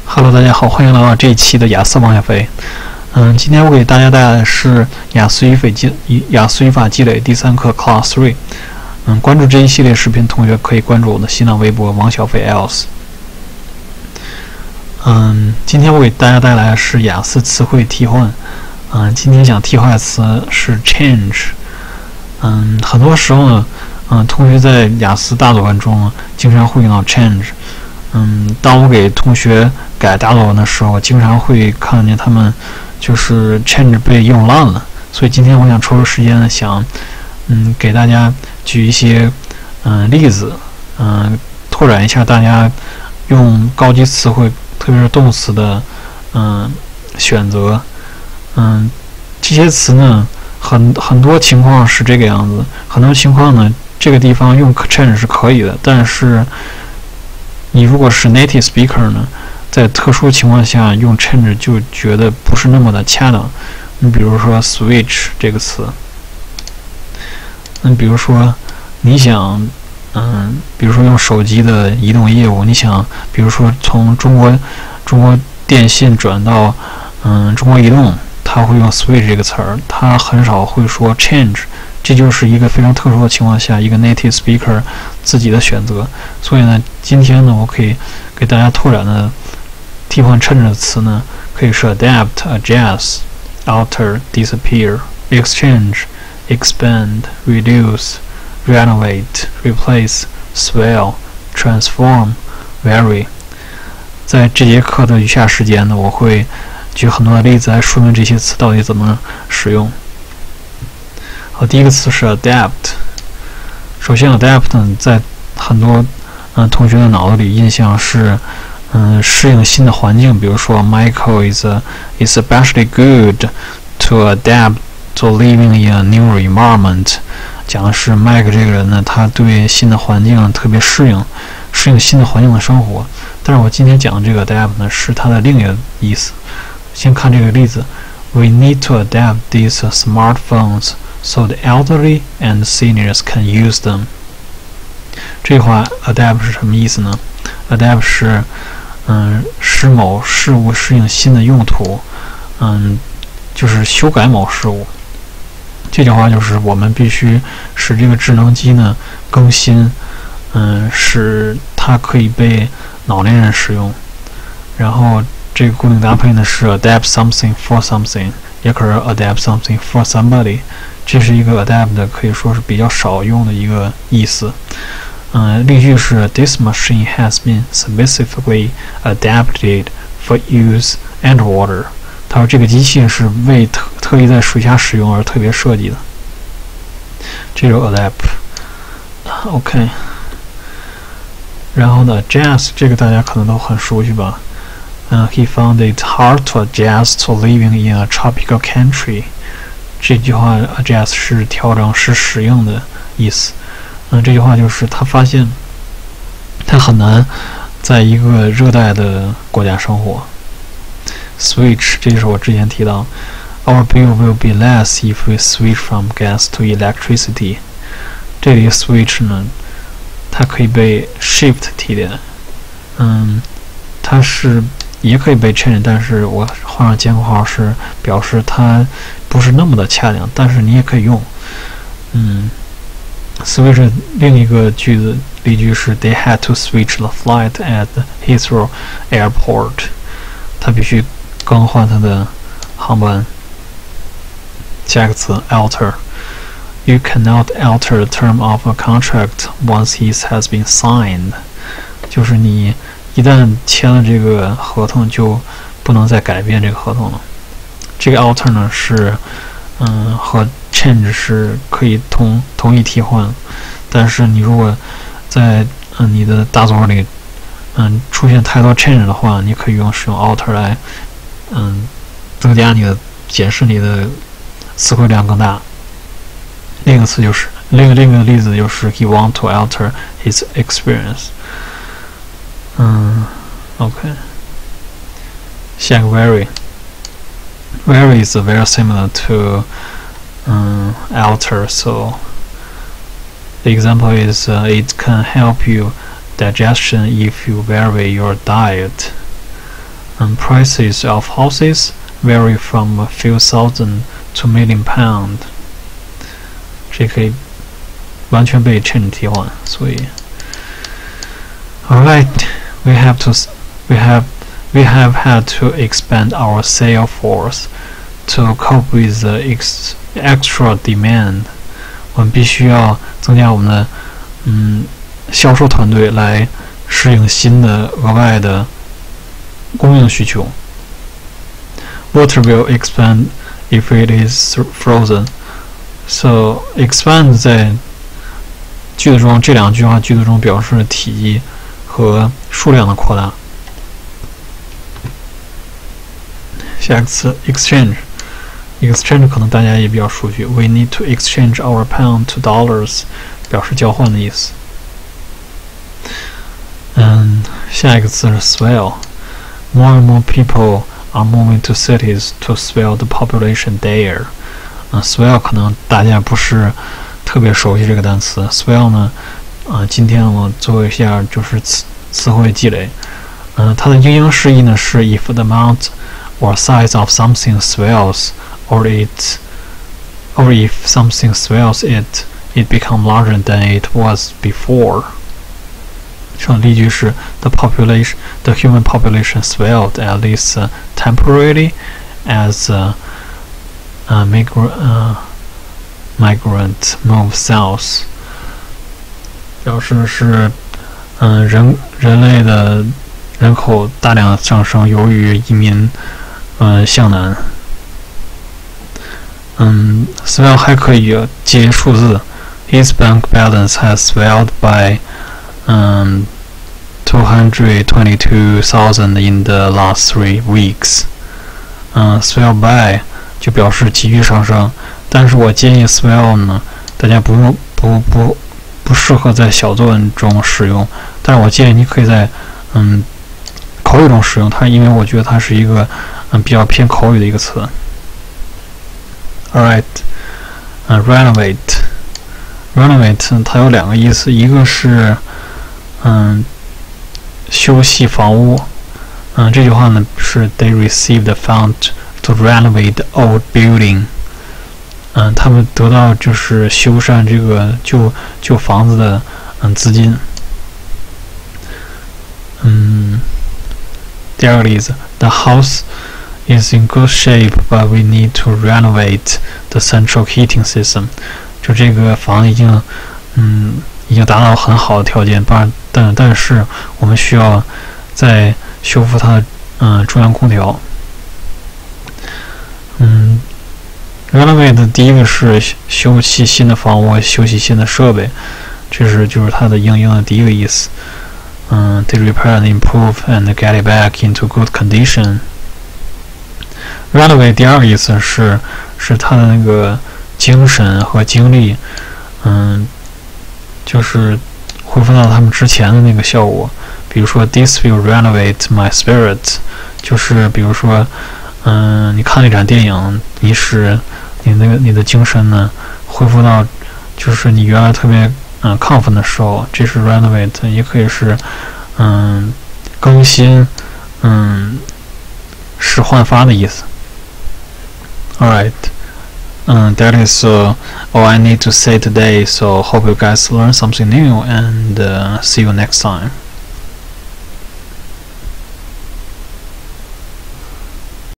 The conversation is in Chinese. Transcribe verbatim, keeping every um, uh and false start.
Hello， 大家好，欢迎来到这一期的雅思往下飞。嗯，今天我给大家带来的是雅思语法积雅思语法积累第三课 Class Three。嗯，关注这一系列视频，同学可以关注我的新浪微博王小飞 else。嗯，今天我给大家带来的是雅思词汇替换。嗯，今天讲替换词是 change。嗯，很多时候呢，嗯，同学在雅思大作文中经常会用到 change。嗯，当我给同学改大作文的时候，经常会看见他们就是 change 被用烂了。所以今天我想抽出时间呢，想嗯给大家举一些嗯例子，嗯拓展一下大家用高级词汇，特别是动词的嗯选择。嗯，这些词呢，很很多情况是这个样子，很多情况呢，这个地方用 change 是可以的，但是你如果是 native speaker 呢，在特殊情况下用 change 就觉得不是那么的恰当。你比如说 switch 这个词，那比如说你想，嗯，比如说用手机的移动业务，你想，比如说从中国中国电信转到嗯中国移动，他会用 switch 这个词儿，他很少会说 change。这就是一个非常特殊的情况下，一个 native speaker 自己的选择。所以呢，今天呢，我可以给大家拓展的替换 change 的词呢，可以是 adapt、adjust、altер、disappear、reduce、renovate、replace、swell、transform、vary。在这节课的余下时间呢，我会举很多的例子来说明这些词到底怎么使用。好，第一个词是 adapt。首先 adapt 呢，在很多嗯同学的脑子里印象是嗯适应新的环境，比如说 Michael is a, is especially good to adapt to living in a new environment。讲的是 Mike 这个人呢，他对新的环境特别适应，适应新的环境的生活。但是我今天讲的这个 adapt 呢，是它的另一个意思。先看这个例子 ：We need to adapt these smartphones so the elderly and seniors can use them。这句话 adapt 是什么意思呢？ adapt 是嗯使某事物适应新的用途，嗯就是修改某事物。这句话就是我们必须使这个智能机呢更新，嗯使它可以被老年人使用。然后这个固定搭配呢是 adapt something for something， 也可是 adapt something for somebody。这是一个 adapt 的可以说是比较少用的一个意思。嗯，例句是 This machine has been specifically adapted for use underwater。他说这个机器是为特特意在水下使用而特别设计的。这就是 adapt。OK。然后呢 ，adjust 这个大家可能都很熟悉吧？嗯、uh, ，He found it hard to adjust to living in a tropical country。这句话 adjust 是调整，是适应的意思。嗯，这句话就是他发现他很难在一个热带的国家生活。Switch 这就是我之前提到 ，Our bill will be less if we switch from gas to electricity。这里 switch 呢，它可以被 shift 替代。嗯，它是也可以被 change， 但是我画上尖括号是表示它不是那么的恰当，但是你也可以用。嗯 ，switch 另一个句子例句是 They had to switch the flight at Heathrow Airport。他必须更换他的航班。下一个词 alter。You cannot alter the term of a contract once it has been signed。就是你一旦签了这个合同，就不能再改变这个合同了。这个 alter 呢是，嗯，和 change 是可以同同义替换，但是你如果在嗯你的大作文里，嗯出现太多 change 的话，你可以用使用 alter 来，嗯增加你的解释你的词汇量更大。另一个词就是另一个另一个例子就是 He want to alter his experience。嗯 ，OK。下一个 vary。Vary is very similar to um, alter, so the example is uh, it can help you digestion if you vary your diet. um, prices of houses vary from a few thousand to million pound。这可以完全被 change 替换，所以 ，Alright, we have to we have we have had to expand our sales force to cope with the ex, extra demand。我们必须要增加我们的嗯销售团队来适应新的额外的供应需求。Water will expand if it is frozen. So expand 在句子中这两句话句子中表示体积和数量的扩大。下一个词 exchange。exchange 可能大家也比较熟悉。We need to exchange our pound to dollars， 表示交换的意思。嗯，下一个词是 swell。More and more people are moving to cities to swell the population there。嗯 ，swell 可能大家不是特别熟悉这个单词。swell 呢，啊、呃，今天我做一下就是词词汇积累。嗯、呃，它的英英释义呢是 if the amount or size of something swells。Or it, or if something swells it, it becomes larger than it was before. 上例句是 the population, the human population swelled at least uh, temporarily as a, a migrant, uh, migrant moved south. 表示是嗯、呃、人人类的人口大量上升，由于移民嗯、呃、向南。嗯 ，swell 还可以接数字。His bank balance has swelled by, um, two hundred twenty-two thousand in the last three weeks. 嗯 ，swell by 就表示急剧上升，但是我建议 swell 呢，大家不用不不不适合在小作文中使用，但是我建议你可以在嗯口语中使用它，因为我觉得它是一个嗯比较偏口语的一个词。Alright, uh, renovate. Renovate 它有两个意思，一个是嗯修葺房屋，嗯这句话呢是 They received the fund to renovate the old building. 嗯，他们得到就是修缮这个旧旧房子的嗯资金。嗯，第二个例子 ，The house is in good shape, but we need to renovate the central heating system. 就这个房子已经，嗯，已经达到很好的条件，但但但是我们需要再修复它的嗯中央空调。嗯 ，renovate 第一个是修葺新的房屋，修葺新的设备，这是就是它的英英的第一个意思。嗯 ，they repair and improve and get it back into good condition。renovate 第二个意思是是他的那个精神和精力，嗯，就是恢复到他们之前的那个效果。比如说 ，This will renovate my spirit， 就是比如说，嗯，你看了一场电影，你使你那个你的精神呢恢复到就是你原来特别嗯亢奋的时候，这是 renovate， 也可以是嗯更新，嗯使焕发的意思。Alright, um, that is uh, all I need to say today. So hope you guys learn something new and uh, see you next time.